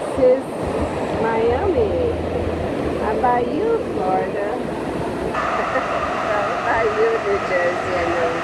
is Miami. How about you, Florida? How about you, New Jersey and New